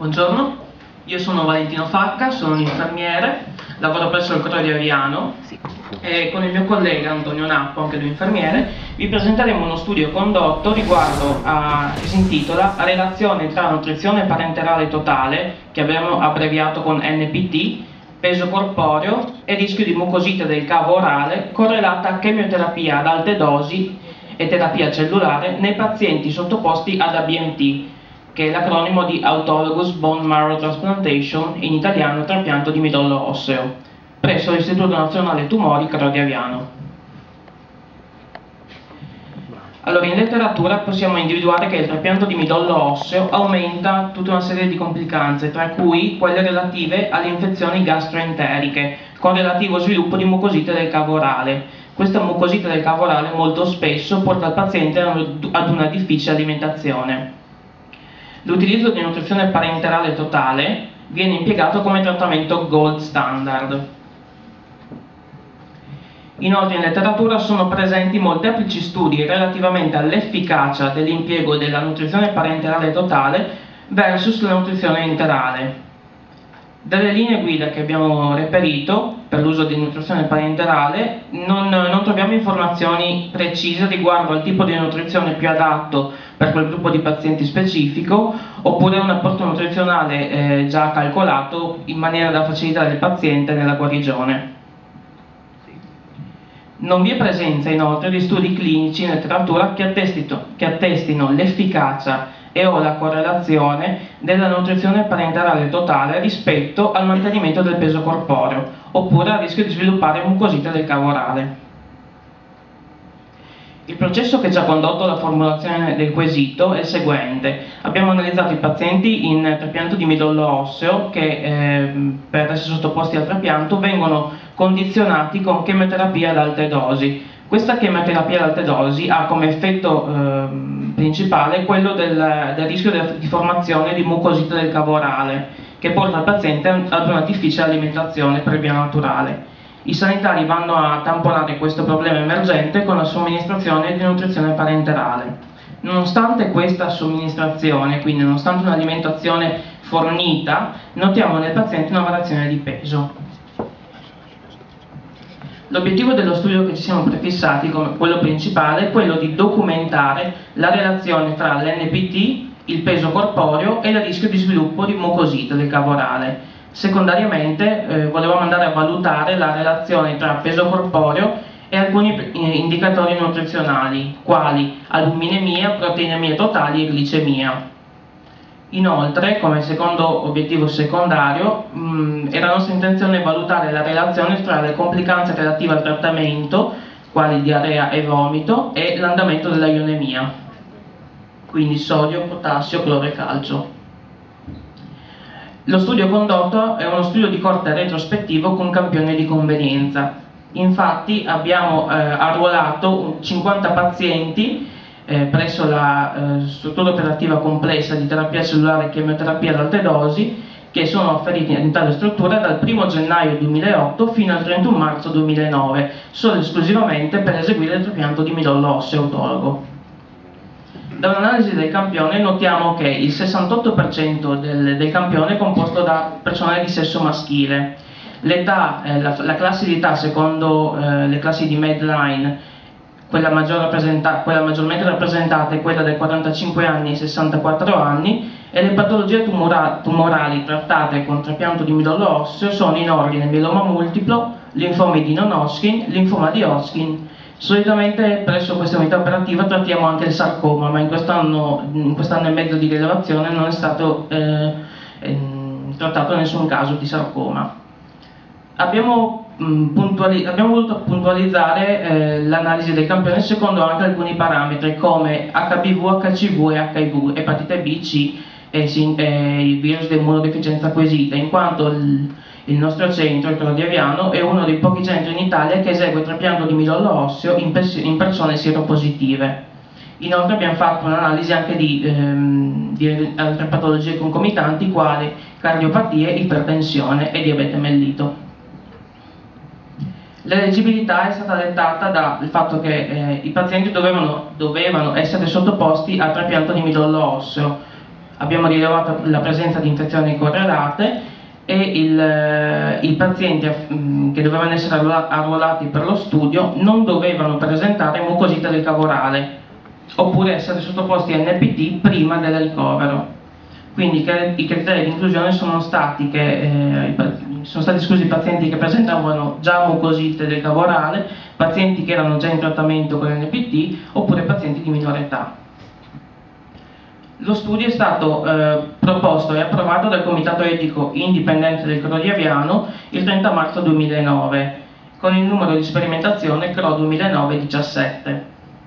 Buongiorno, io sono Valentino Facca, sono un infermiere, lavoro presso il Crodio di Aviano e con il mio collega Antonio Nappo, anche lui infermiere, vi presenteremo uno studio condotto riguardo che si intitola Relazione tra nutrizione parenterale totale, che abbiamo abbreviato con NPT, peso corporeo e rischio di mucosite del cavo orale correlata a chemioterapia ad alte dosi e terapia cellulare nei pazienti sottoposti ad ABMT, che è l'acronimo di Autologous Bone Marrow Transplantation, in italiano trapianto di midollo osseo, presso l'Istituto Nazionale Tumori Crodio di Aviano. Allora, in letteratura possiamo individuare che il trapianto di midollo osseo aumenta tutta una serie di complicanze, tra cui quelle relative alle infezioni gastroenteriche, con relativo sviluppo di mucosite del cavo orale. Questa mucosite del cavo orale molto spesso porta il paziente ad una difficile alimentazione. L'utilizzo di nutrizione parenterale totale viene impiegato come trattamento gold standard. Inoltre in letteratura sono presenti molteplici studi relativamente all'efficacia dell'impiego della nutrizione parenterale totale versus la nutrizione interale. Dalle linee guida che abbiamo reperito per l'uso di nutrizione parenterale non troviamo informazioni precise riguardo al tipo di nutrizione più adatto per quel gruppo di pazienti specifico, oppure un apporto nutrizionale già calcolato in maniera da facilitare il paziente nella guarigione. Non vi è presenza inoltre di studi clinici in letteratura che attestino l'efficacia e o la correlazione della nutrizione parenterale totale rispetto al mantenimento del peso corporeo, oppure al rischio di sviluppare mucosite del cavo orale. Il processo che ci ha condotto alla formulazione del quesito è il seguente. Abbiamo analizzato i pazienti in trapianto di midollo osseo che per essere sottoposti al trapianto vengono condizionati con chemioterapia ad alte dosi. Questa chemioterapia ad alte dosi ha come effetto principale quello del rischio di formazione di mucosite del cavo orale, che porta il paziente ad una difficile alimentazione per via naturale. I sanitari vanno a tamponare questo problema emergente con la somministrazione di nutrizione parenterale. Nonostante questa somministrazione, quindi nonostante un'alimentazione fornita, notiamo nel paziente una variazione di peso. L'obiettivo dello studio che ci siamo prefissati, come quello principale, è quello di documentare la relazione tra l'NPT, il peso corporeo e il rischio di sviluppo di mucosite del cavo orale. Secondariamente volevamo andare a valutare la relazione tra peso corporeo e alcuni indicatori nutrizionali, quali albuminemia, proteinemie totali e glicemia. Inoltre, come secondo obiettivo secondario, era nostra intenzione valutare la relazione tra le complicanze relative al trattamento, quali diarrea e vomito, e l'andamento della ionemia, quindi sodio, potassio, cloro e calcio. Lo studio condotto è uno studio di corte retrospettivo con campione di convenienza. Infatti abbiamo arruolato 50 pazienti presso la struttura operativa complessa di terapia cellulare e chemioterapia ad alte dosi, che sono afferiti in tale struttura dal 1 gennaio 2008 fino al 31 marzo 2009, solo e esclusivamente per eseguire il trapianto di midollo osseo autologo. Da un'analisi del campione notiamo che il 68% del campione è composto da persone di sesso maschile. L'età, la classe di età secondo le classi di Medline, quella maggiormente rappresentata è quella dai 45 anni ai 64 anni, e le patologie tumorali trattate con trapianto di midollo osseo sono in ordine mieloma multiplo, linfomi di non-Hodgkin, linfoma di Hodgkin. Solitamente presso questa unità operativa trattiamo anche il sarcoma, ma in quest'anno e mezzo di rilevazione non è stato trattato nessun caso di sarcoma. Abbiamo voluto puntualizzare l'analisi del campione secondo anche alcuni parametri come HBV, HCV e HIV, epatite B, C e il virus di immunodeficienza acquisita, in quanto il nostro centro, il Crodio di Aviano, è uno dei pochi centri in Italia che esegue trapianto di midollo osseo in persone sieropositive. Inoltre abbiamo fatto un'analisi anche di altre patologie concomitanti quali cardiopatie, ipertensione e diabete mellito. L'eleggibilità è stata dettata dal fatto che i pazienti dovevano essere sottoposti a trapianto di midollo osseo abbiamo rilevato la presenza di infezioni correlate e i pazienti che dovevano essere arruolati per lo studio non dovevano presentare mucosite del cavo orale oppure essere sottoposti a NPT prima del ricovero. Quindi i criteri di inclusione sono stati esclusi i pazienti che presentavano già mucosite del cavo orale, pazienti che erano già in trattamento con l'NPT oppure pazienti di minore età. Lo studio è stato proposto e approvato dal Comitato Etico Indipendente del Crodiaviano il 30 marzo 2009 con il numero di sperimentazione CRO 2009-17.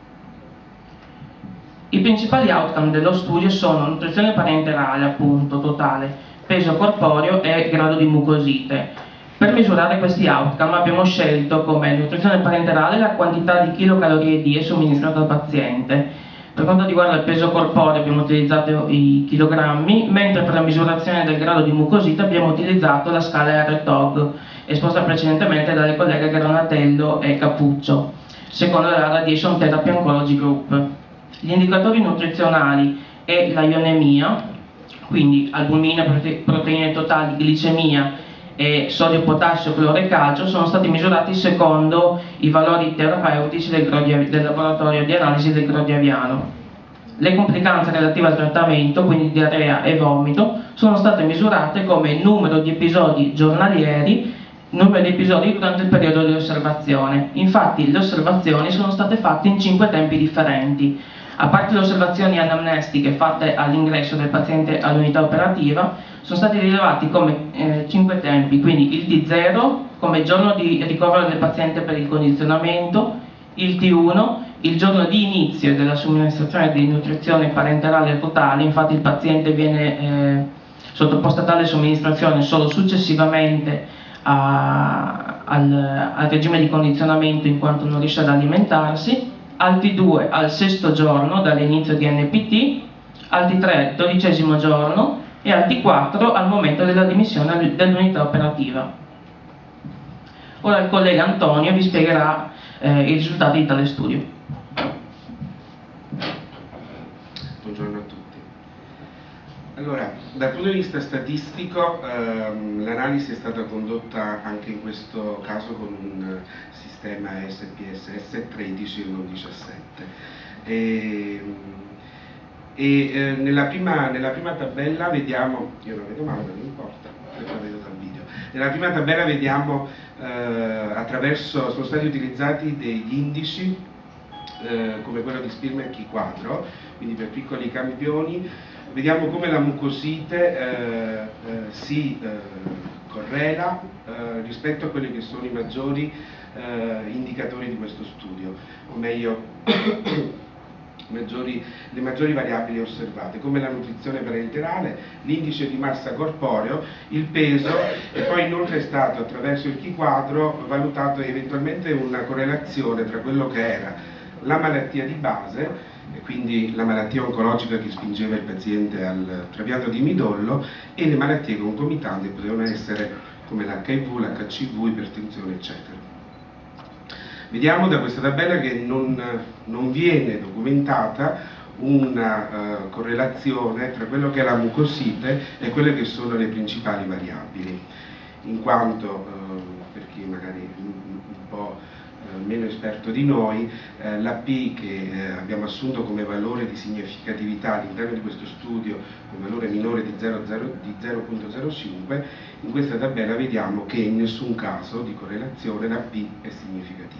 I principali outcome dello studio sono nutrizione parenterale, appunto, totale, peso corporeo e grado di mucosite. Per misurare questi outcome abbiamo scelto come nutrizione parenterale la quantità di kilocalorie die somministrata al paziente. Per quanto riguarda il peso corporeo abbiamo utilizzato i chilogrammi, mentre per la misurazione del grado di mucosite abbiamo utilizzato la scala RTOG, esposta precedentemente dalle colleghe Granatello e Cappuccio, secondo la Radiation Therapy Oncology Group. Gli indicatori nutrizionali e la ionemia, quindi albumina, proteine totali, glicemia e sodio, potassio, cloro e calcio, sono stati misurati secondo i valori terapeutici del laboratorio di analisi del Crodiaviano. Le complicanze relative al trattamento, quindi diarrea e vomito, sono state misurate come numero di episodi giornalieri, numero di episodi durante il periodo di osservazione. Infatti le osservazioni sono state fatte in 5 tempi differenti. A parte le osservazioni anamnestiche fatte all'ingresso del paziente all'unità operativa, sono stati rilevati come 5 tempi, quindi il T0 come giorno di ricovero del paziente per il condizionamento, il T1 il giorno di inizio della somministrazione di nutrizione parenterale totale, infatti il paziente viene sottoposto a tale somministrazione solo successivamente al regime di condizionamento in quanto non riesce ad alimentarsi, al T2 al 6° giorno dall'inizio di NPT, al T3 12° giorno e al T4 al momento della dimissione dell'unità operativa. Ora il collega Antonio vi spiegherà i risultati di tale studio. Buongiorno a tutti. Allora, dal punto di vista statistico l'analisi è stata condotta anche in questo caso con un sistema SPSS 13 e non 17. Nella prima tabella vediamo, io non vedo male, non importa, la vedo dal video. Nella prima tabella vediamo sono stati utilizzati degli indici come quello di Spearman Chi quadro, quindi per piccoli campioni. Vediamo come la mucosite si correla rispetto a quelli che sono i maggiori indicatori di questo studio, o meglio le maggiori variabili osservate, come la nutrizione parenterale, l'indice di massa corporeo, il peso, e poi inoltre è stato attraverso il Chi quadro valutato eventualmente una correlazione tra quello che era la malattia di base, e quindi la malattia oncologica che spingeva il paziente al trapianto di midollo, e le malattie concomitanti che potevano essere come l'HIV, l'HCV, ipertensione, eccetera. Vediamo da questa tabella che non viene documentata una correlazione tra quello che è la mucosite e quelle che sono le principali variabili, in quanto, per chi magari un po' meno esperto di noi, la P che abbiamo assunto come valore di significatività all'interno di questo studio, un valore minore di 0,05, in questa tabella vediamo che in nessun caso di correlazione la P è significativa.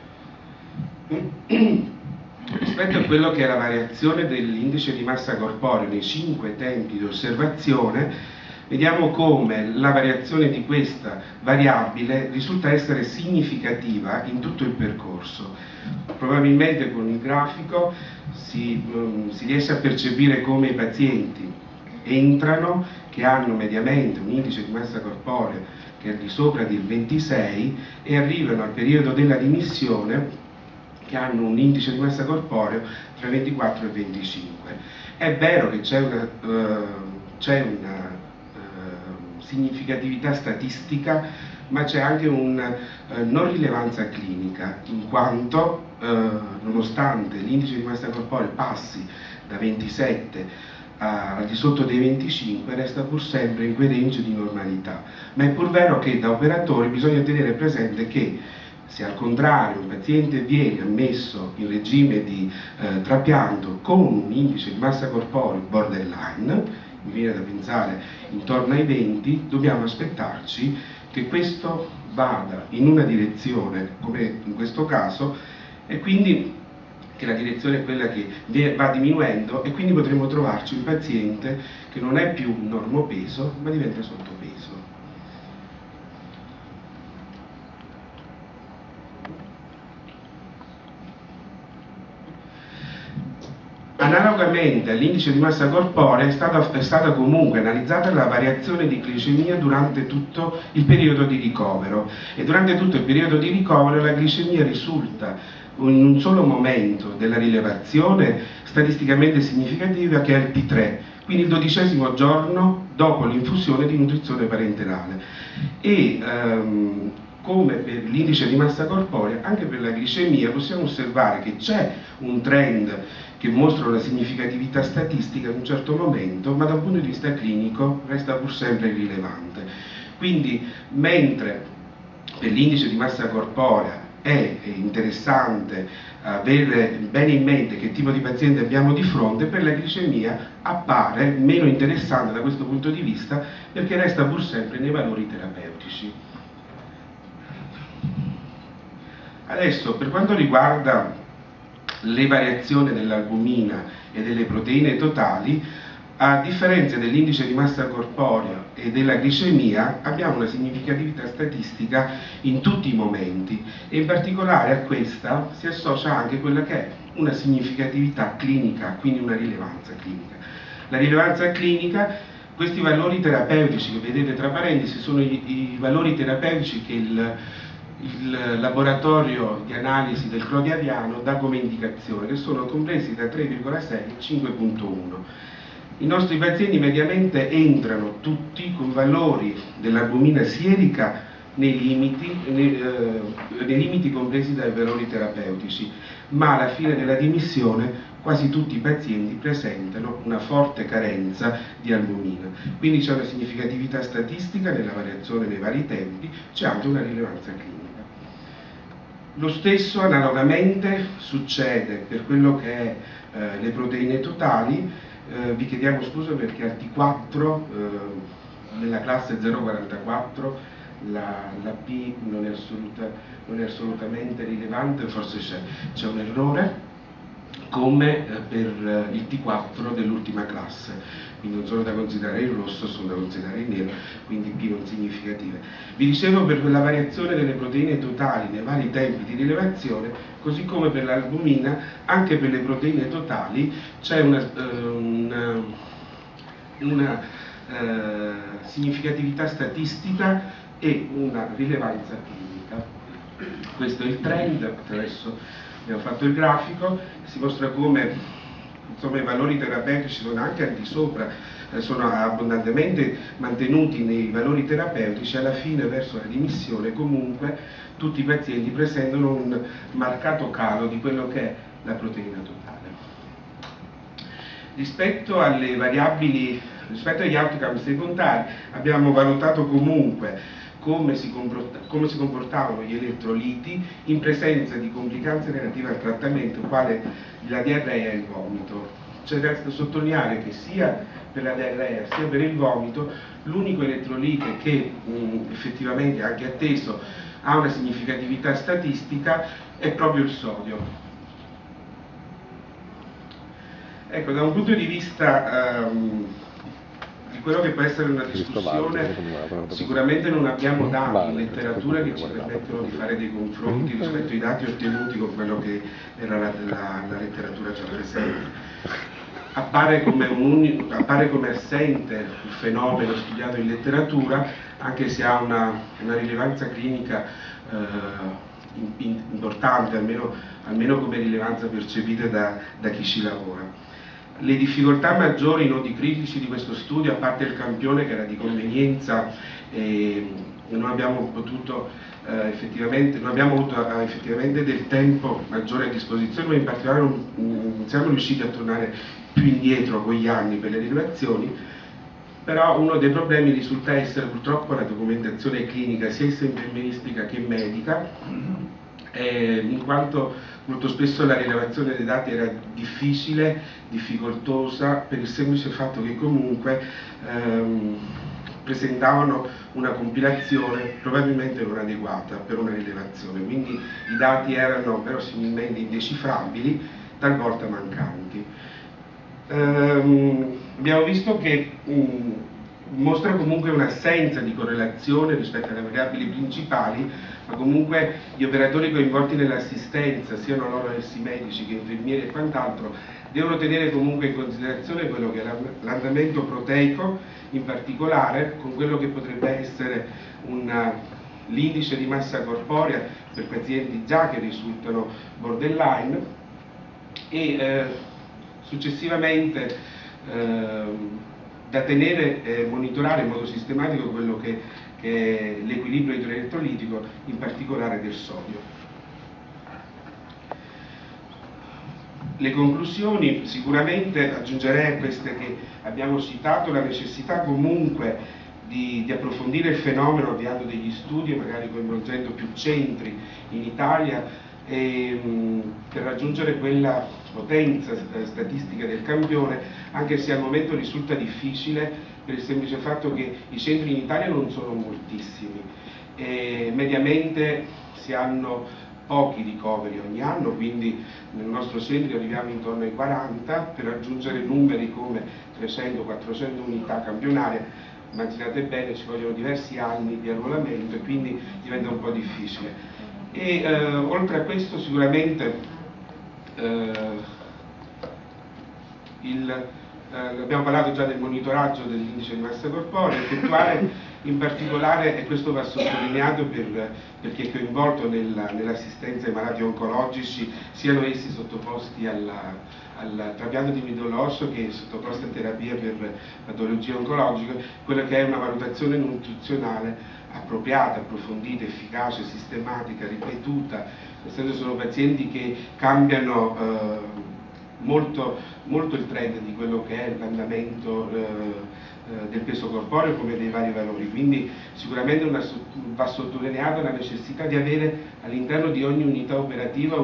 Rispetto a quello che è la variazione dell'indice di massa corporea nei 5 tempi di osservazione, vediamo come la variazione di questa variabile risulta essere significativa in tutto il percorso. Probabilmente con il grafico si riesce a percepire come i pazienti entrano, che hanno mediamente un indice di massa corporea che è di sopra del 26, e arrivano al periodo della dimissione che hanno un indice di massa corporea tra 24 e 25. È vero che c'è una significatività statistica, ma c'è anche una non rilevanza clinica, in quanto nonostante l'indice di massa corporea passi da 27 al di sotto dei 25 resta pur sempre in quei range di normalità, ma è pur vero che da operatori bisogna tenere presente che se al contrario un paziente viene ammesso in regime di trapianto con un indice di massa corporea borderline, mi viene da pensare intorno ai 20, dobbiamo aspettarci che questo vada in una direzione, come in questo caso, e quindi che la direzione è quella che va diminuendo, e quindi potremo trovarci un paziente che non è più normopeso ma diventa sottopeso. Analogamente all'indice di massa corporea è stata comunque analizzata la variazione di glicemia durante tutto il periodo di ricovero, e durante tutto il periodo di ricovero la glicemia risulta in un solo momento della rilevazione statisticamente significativa, che è il P3, quindi il 12° giorno dopo l'infusione di nutrizione parenterale. E come per l'indice di massa corporea, anche per la glicemia possiamo osservare che c'è un trend che mostra una significatività statistica in un certo momento, ma da un punto di vista clinico resta pur sempre irrilevante. Quindi, mentre per l'indice di massa corporea è interessante avere bene in mente che tipo di paziente abbiamo di fronte, per la glicemia appare meno interessante da questo punto di vista, perché resta pur sempre nei valori terapeutici. Adesso, per quanto riguarda le variazioni dell'albumina e delle proteine totali, a differenza dell'indice di massa corporea e della glicemia, abbiamo una significatività statistica in tutti i momenti, e in particolare a questa si associa anche quella che è una significatività clinica, quindi una rilevanza clinica. La rilevanza clinica, questi valori terapeutici che vedete tra parentesi, sono i valori terapeutici che il laboratorio di analisi del clonidariano dà come indicazione, che sono compresi da 3,6 e 5,1. I nostri pazienti mediamente entrano tutti con valori dell'albumina sierica nei limiti compresi dai valori terapeutici, ma alla fine della dimissione quasi tutti i pazienti presentano una forte carenza di albumina. Quindi c'è una significatività statistica nella variazione nei vari tempi, c'è anche una rilevanza clinica. Lo stesso analogamente succede per quello che è le proteine totali. Vi chiediamo scusa perché al T4 nella classe 044 la P non è assolutamente rilevante, forse c'è un errore, come per il T4 dell'ultima classe, quindi non sono da considerare il rosso, sono da considerare il nero, quindi P non significative. Vi dicevo, per la variazione delle proteine totali nei vari tempi di rilevazione, così come per l'albumina, anche per le proteine totali c'è una significatività statistica e una rilevanza clinica. Questo è il trend. Adesso abbiamo fatto il grafico, si mostra come insomma, i valori terapeutici sono anche al di sopra, sono abbondantemente mantenuti nei valori terapeutici. Alla fine, verso la dimissione, comunque tutti i pazienti presentano un marcato calo di quello che è la proteina totale. Rispetto alle variabili, rispetto agli outcome secondari, abbiamo valutato comunque come si comportavano gli elettroliti in presenza di complicanze relative al trattamento, quale la diarrea e il vomito. C'è da sottolineare che sia per la diarrea sia per il vomito l'unico elettrolite che effettivamente, anche atteso, ha una significatività statistica è proprio il sodio. Ecco, da un punto di vista di quello che può essere una discussione, sicuramente non abbiamo dati in letteratura che ci permettono di fare dei confronti rispetto ai dati ottenuti con quello che era la letteratura già presente. Appare come assente il fenomeno studiato in letteratura, anche se ha una rilevanza clinica importante, almeno come rilevanza percepita da chi ci lavora. Le difficoltà maggiori, i nodi critici di questo studio, a parte il campione che era di convenienza non abbiamo potuto non abbiamo avuto effettivamente del tempo maggiore a disposizione, ma in particolare non siamo riusciti a tornare più indietro con gli anni per le rilevazioni, però uno dei problemi risulta essere purtroppo la documentazione clinica sia infermieristica che medica, in quanto molto spesso la rilevazione dei dati era difficile, difficoltosa, per il semplice fatto che comunque presentavano una compilazione probabilmente non adeguata per una rilevazione, quindi i dati erano verosimilmente indecifrabili, talvolta mancanti. Abbiamo visto che mostra comunque un'assenza di correlazione rispetto alle variabili principali, ma comunque gli operatori coinvolti nell'assistenza, siano loro essi medici che infermieri e quant'altro, devono tenere comunque in considerazione quello che è l'andamento proteico, in particolare con quello che potrebbe essere l'indice di massa corporea per pazienti già che risultano borderline e successivamente da tenere e monitorare in modo sistematico quello che è l'equilibrio idroelettrolitico, in particolare del sodio. Le conclusioni, sicuramente aggiungerei a queste che abbiamo citato la necessità comunque di approfondire il fenomeno avviando degli studi, magari coinvolgendo più centri in Italia, per raggiungere quella potenza statistica del campione, anche se al momento risulta difficile per il semplice fatto che i centri in Italia non sono moltissimi e mediamente si hanno pochi ricoveri ogni anno, quindi nel nostro centro arriviamo intorno ai 40, per raggiungere numeri come 300-400 unità campionarie, immaginate bene, ci vogliono diversi anni di arruolamento e quindi diventa un po' difficile. E oltre a questo sicuramente abbiamo parlato già del monitoraggio dell'indice di massa corporea, effettuare in particolare, e questo va sottolineato per chi è coinvolto nell'assistenza ai malati oncologici, siano essi sottoposti al trapianto di midollo osseo che sottoposti a terapia per patologie oncologiche, quella che è una valutazione nutrizionale appropriata, approfondita, efficace, sistematica, ripetuta, nel senso sono pazienti che cambiano molto il trend di quello che è l'andamento del peso corporeo come dei vari valori, quindi sicuramente va sottolineata la necessità di avere all'interno di ogni unità operativa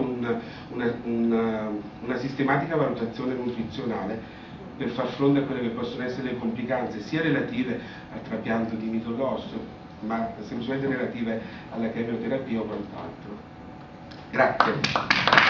una sistematica valutazione nutrizionale per far fronte a quelle che possono essere le complicanze sia relative al trapianto di midollo osseo ma semplicemente relative alla chemioterapia o quant'altro. Grazie.